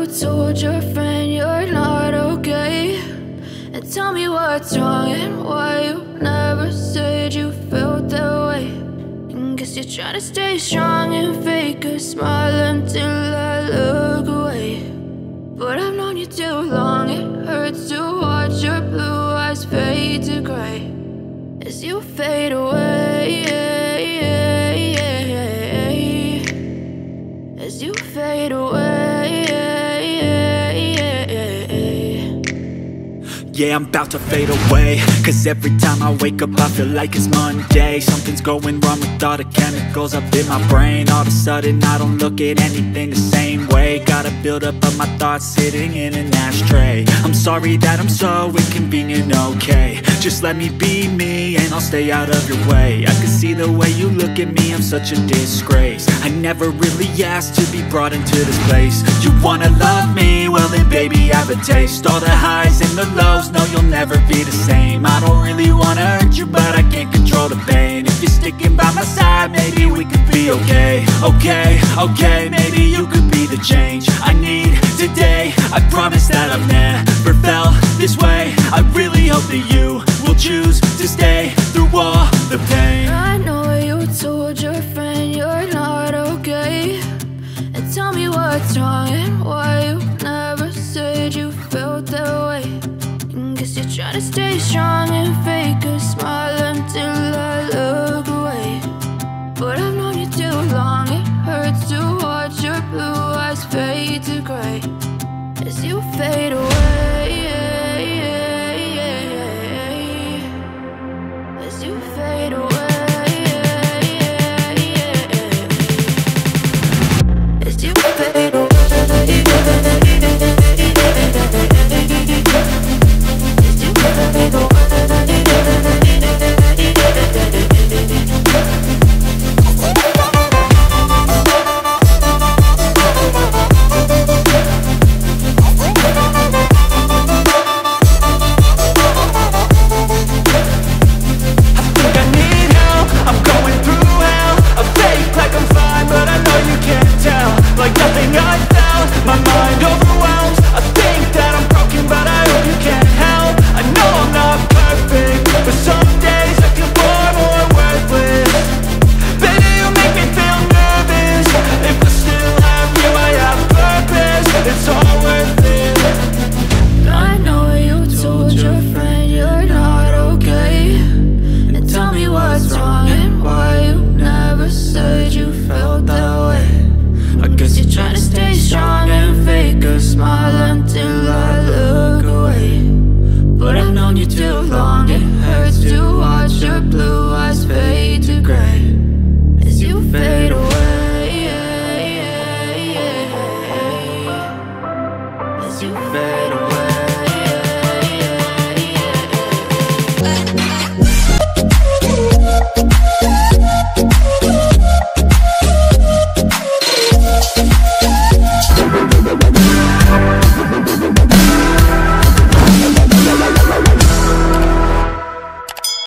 told your friend you're not okay, and tell me what's wrong and why you never said you felt that way. And guess you're trying to stay strong and fake a smile until I look away. But I've known you too long, it hurts to watch your blue eyes fade to gray as you fade away, as you fade away. Yeah, I'm about to fade away, cause every time I wake up I feel like it's Monday. Something's going wrong with all the chemicals up in my brain. All of a sudden I don't look at anything the same way. Gotta build up of my thoughts sitting in an ashtray. I'm sorry that I'm so inconvenient, okay. Just let me be me and I'll stay out of your way. I can see the way you look at me, I'm such a disgrace. I never really asked to be brought into this place. You wanna love me? Well then baby, have a taste. All the highs and the lows, no, you'll never be the same. I don't really wanna hurt you, but I can't control the pain. If you're sticking by my side, maybe we could be okay. Okay, maybe you could be the change I need today. I promise that I've never felt this way. I really hope that you will choose to stay through all the pain. I know you told your friend you're not okay, and tell me what's wrong and why you never said you felt that way. Guess you're trying to stay strong and fake a smile until I look away. But I've known you too long, it hurts to watch your blue eyes fade to gray as you fade